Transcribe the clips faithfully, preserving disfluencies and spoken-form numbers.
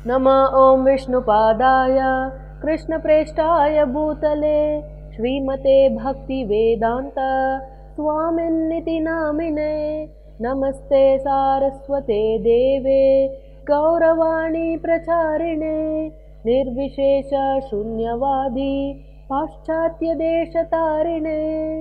नमः ॐ विष्णुपादाय कृष्णप्रेष्ठाय भूतले श्रीमते भक्तिवेदान्त स्वामिन्निति नामिने नमस्ते सारस्वते देवे गौरवाणी प्रचारिणे निर्विशेष शून्यवादी पाश्चात्यदेशतारिणे.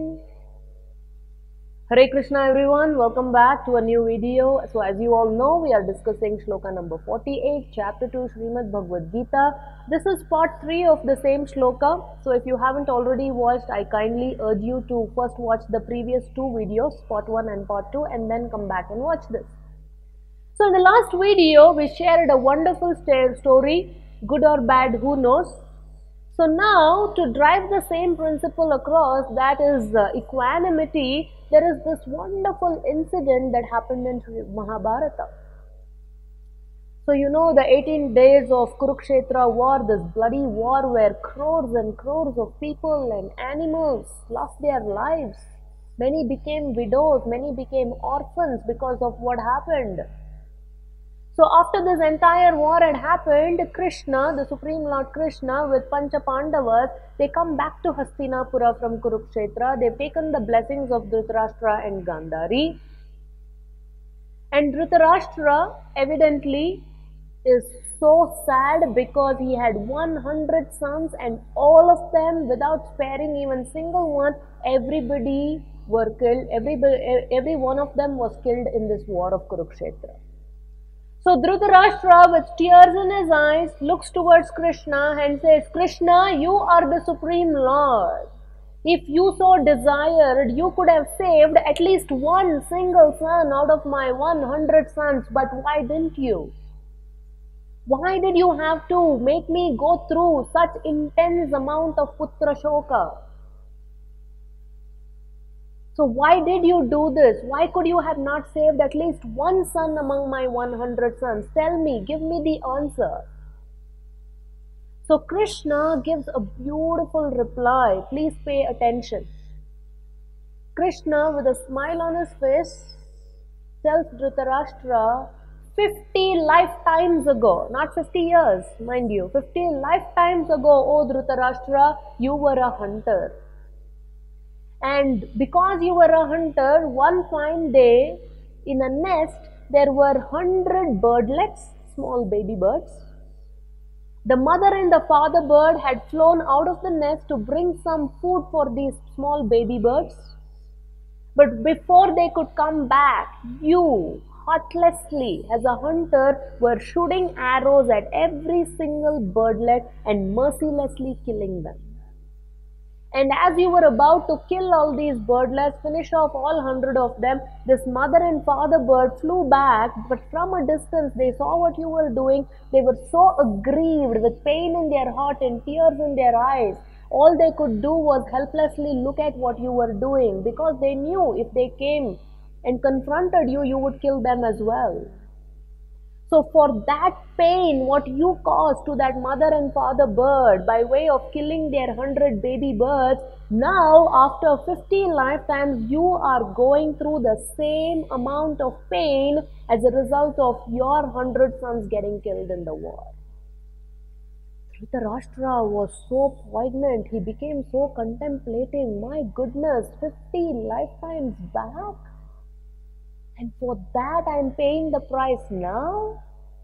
Hare Krishna everyone, welcome back to a new video. So as you all know, we are discussing shloka number forty-eight, chapter two, Srimad Bhagavad Gita. This is part three of the same shloka. So if you haven't already watched, I kindly urge you to first watch the previous two videos, part one and part two, and then come back and watch this. So in the last video, we shared a wonderful story, good or bad, who knows. So now, to drive the same principle across, that is uh, equanimity, there is this wonderful incident that happened in Mahabharata. So you know the eighteen days of Kurukshetra war, this bloody war where crores and crores of people and animals lost their lives. Many became widows, many became orphans because of what happened. So after this entire war had happened, Krishna, the Supreme Lord Krishna with Pancha Pandavas, they come back to Hastinapura from Kurukshetra. They've taken the blessings of Dhritarashtra and Gandhari. And Dhritarashtra evidently is so sad because he had one hundred sons and all of them, without sparing even single one, everybody were killed. Everybody, every one of them was killed in this war of Kurukshetra. So Dhritarashtra, with tears in his eyes, looks towards Krishna and says, Krishna, you are the Supreme Lord. If you so desired, you could have saved at least one single son out of my one hundred sons, but why didn't you? Why did you have to make me go through such intense amount of putra shoka? So why did you do this? Why could you have not saved at least one son among my one hundred sons? Tell me, give me the answer. So Krishna gives a beautiful reply. Please pay attention. Krishna, with a smile on his face, tells Dhritarashtra, fifty lifetimes ago, not fifty years, mind you, fifty lifetimes ago, O Dhritarashtra, you were a hunter. And because you were a hunter, one fine day, in a nest, there were hundred birdlets, small baby birds. The mother and the father bird had flown out of the nest to bring some food for these small baby birds. But before they could come back, you, heartlessly, as a hunter, were shooting arrows at every single birdlet and mercilessly killing them. And as you were about to kill all these birdlets, finish off all hundred of them, this mother and father bird flew back, but from a distance they saw what you were doing. They were so aggrieved, with pain in their heart and tears in their eyes. All they could do was helplessly look at what you were doing, because they knew if they came and confronted you, you would kill them as well. So for that pain, what you caused to that mother and father bird by way of killing their hundred baby birds, now after fifty lifetimes, you are going through the same amount of pain as a result of your hundred sons getting killed in the war. Dhritarashtra was so poignant, he became so contemplative. My goodness, fifty lifetimes back? And for that I am paying the price now?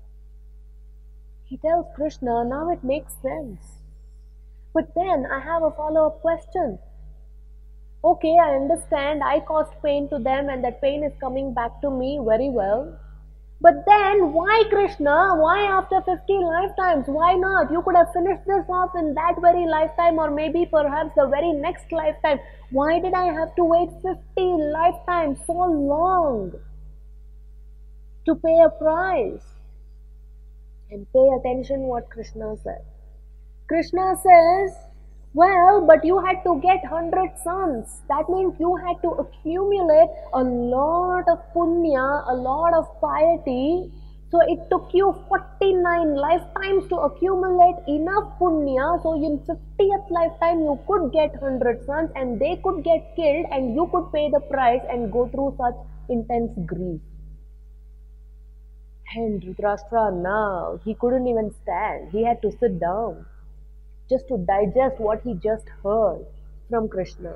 He tells Krishna, now it makes sense. But then I have a follow-up question. Okay, I understand I caused pain to them and that pain is coming back to me, very well. But then why, Krishna? Why after fifty lifetimes? Why not? You could have finished this off in that very lifetime, or maybe perhaps the very next lifetime. Why did I have to wait fifty lifetimes, so long, to pay a price? And pay attention what Krishna said. Krishna says, well, but you had to get hundred sons. That means you had to accumulate a lot of punya, a lot of piety. So it took you forty-nine lifetimes to accumulate enough punya. So in fiftieth lifetime you could get hundred sons and they could get killed and you could pay the price and go through such intense grief. And Dhritarashtra now, he couldn't even stand. He had to sit down just to digest what he just heard from Krishna.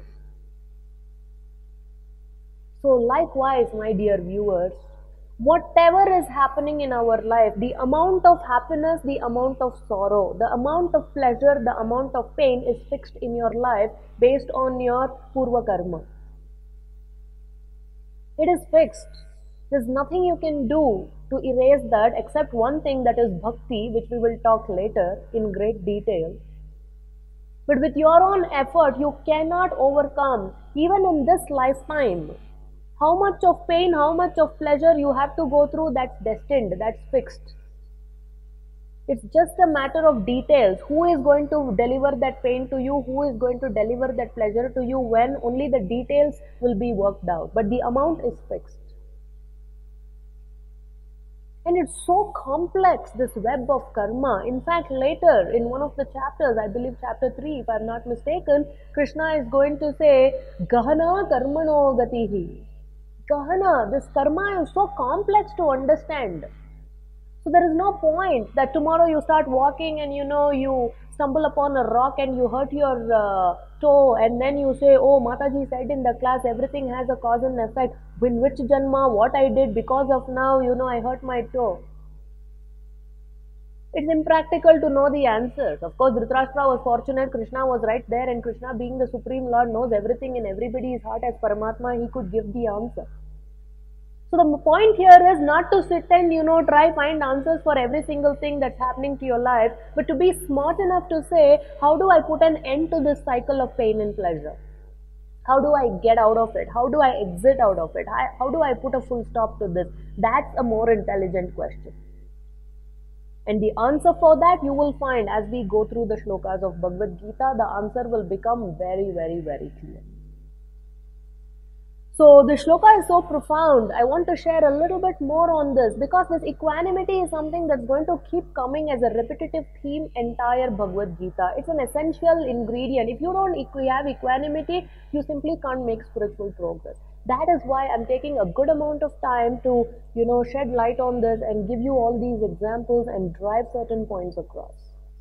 So likewise, my dear viewers, whatever is happening in our life, the amount of happiness, the amount of sorrow, the amount of pleasure, the amount of pain is fixed in your life based on your Purva Karma. It is fixed. There's nothing you can do to erase that except one thing, that is bhakti, which we will talk later in great detail. But with your own effort, you cannot overcome, even in this lifetime. How much of pain, how much of pleasure you have to go through, that's destined, that's fixed. It's just a matter of details. Who is going to deliver that pain to you? Who is going to deliver that pleasure to you? When only the details will be worked out. But the amount is fixed. And it's so complex, this web of karma. In fact, later in one of the chapters, I believe chapter three, if I'm not mistaken, Krishna is going to say, Gahana karmano gatihi. Gahana, this karma is so complex to understand. So there is no point that tomorrow you start walking and you know you stumble upon a rock and you hurt your uh, toe, and then you say, oh, Mataji said in the class everything has a cause and effect. In which janma, what I did, because of now, you know, I hurt my toe. It's impractical to know the answers. Of course, Dhritarashtra was fortunate, Krishna was right there, and Krishna, being the Supreme Lord, knows everything in everybody's heart as Paramatma, he could give the answer. So the point here is not to sit and, you know, try find answers for every single thing that's happening to your life, but to be smart enough to say, how do I put an end to this cycle of pain and pleasure? How do I get out of it? How do I exit out of it? How do I put a full stop to this? That's a more intelligent question. And the answer for that you will find as we go through the shlokas of Bhagavad Gita. The answer will become very, very, very clear. So the shloka is so profound. I want to share a little bit more on this because this equanimity is something that's going to keep coming as a repetitive theme entire Bhagavad Gita. It's an essential ingredient. If you don't have equanimity, you simply can't make spiritual progress. That is why I'm taking a good amount of time to, you know, shed light on this and give you all these examples and drive certain points across.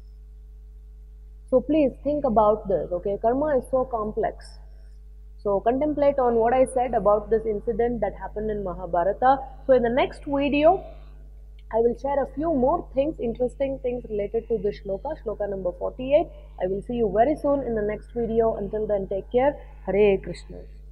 So please think about this, okay? Karma is so complex. So contemplate on what I said about this incident that happened in Mahabharata. So in the next video, I will share a few more things, interesting things related to this shloka, shloka number forty-eight. I will see you very soon in the next video. Until then, take care. Hare Krishna.